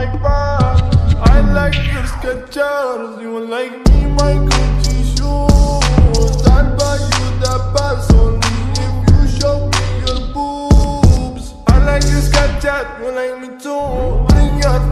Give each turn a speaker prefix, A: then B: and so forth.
A: I like your Skechers, you like me, my Gucci shoes. I'll buy you the best only if you show me your boobs. I like your Skechers, you like me too. Bring your